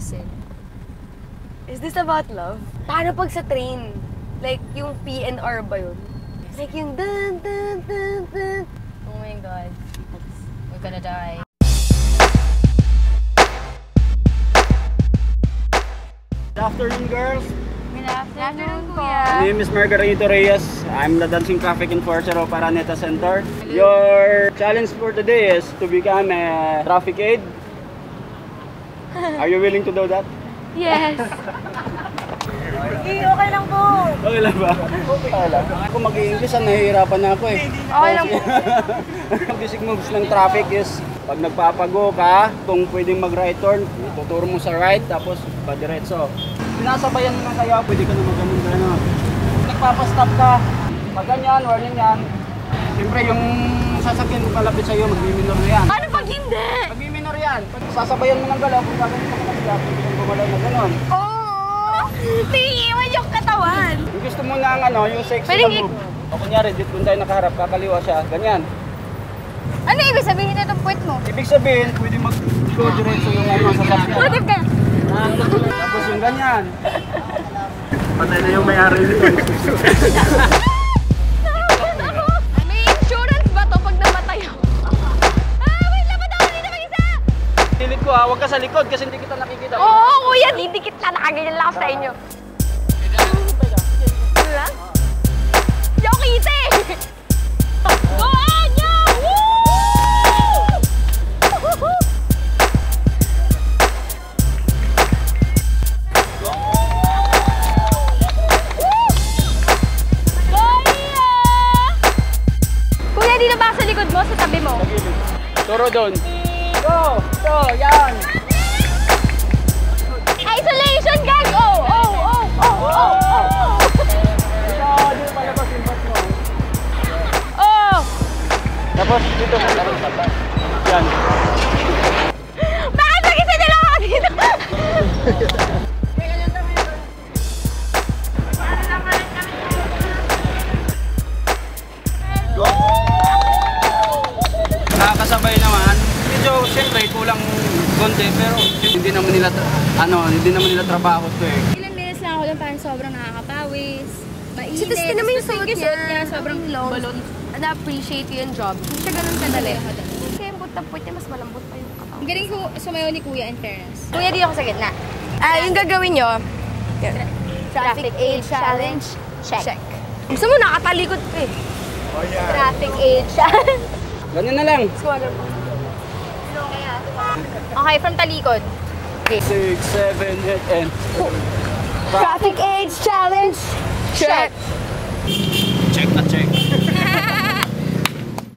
Axel. Is this about love? Paano pag sa train? Like, yung PNR ba yun? Like yung dun, dun, dun, dun. Oh my God. We're gonna die. Good afternoon, girls. Good afternoon, Kuya. My name is Margarito Reyes. I'm the dancing traffic enforcer of Araneta Center. Your challenge for today is to become a traffic aid. Are you willing to do that? Yes. Okay lang po. Okay lang ba? Okay lang. Kung mag-i-English, nahihirapan na ako eh. Okay lang po. Ang basic moves ng traffic is pag nagpapago ka, kung pwedeng mag-right turn, ituturo mo sa right, tapos pa-diretso. Sinasabayan mo lang kaya, pwede ka na mag-ganon. Nagpapastop ka, pag ganyan, warning yan. Siyempre yung sasakyan mo palapit sa'yo, magmi-minor na yan. Ano pag hindi? Magmi-minor yan. Pag sasabayan mo ng galaw, kung gagawin ka na pwede kang gumalaw na ganon. Oo! Tingiwan yung katawan! Kung gusto mo na yung sexy Pwede na move. O kunyari, dito kung tayo nakaharap, kakaliwa siya, ganyan. Ano ibig sabihin na itong puwet mo? Ibig sabihin, pwede mag-go diretso yung sasakyan. Pwede ka. Tapos yung ganyan. Patay na yung may-ari nito. May insurance ba to pag namatay ako? Wait lang, ba't ako dito mag-isa? Silid ko huwag ka sa likod kasi hindi kita nakikita. Oo, kuya! Didikit na nakaganyan lang ako sa inyo. Ano lang? Hindi ako kita eh! Go on! Yo! Woo! Kuya, dito ba sa likod mo? Sa tabi mo? Turo doon. Go! Go! Yan! Isolation gag! Oh! Oh! Oh! Oh! Oh! Oh! Dito palabas yung bat mo. Oh! Tapos dito mo tarong sabay. Yan. Bakit mag-isa nila ako dito? Nakakasabay naman. Medyo siyempre kulang konti pero hindi naman nila trabaho to eh. Ilang minutes lang ako doon, parang sobrang nakakapawis. Mainit. So, tapos naman yung Tapos suot niya, sobrang long. balon. Na-appreciate ko yung job. Hindi siya ganun kadali. Kaya yung putaput niya, mas malambot pa yung katawan. Ang galing ko sumayaw ni Kuya in fairness. Kuya, dito ako sa gitna. Yung gagawin nyo, Traffic Aid Challenge, check. Gusto mo, nakatalikod ko eh. Traffic Aid Challenge. Ganyan na lang. Okay, from talikod. 6, 7, 8, and... Traffic Aid Challenge, check.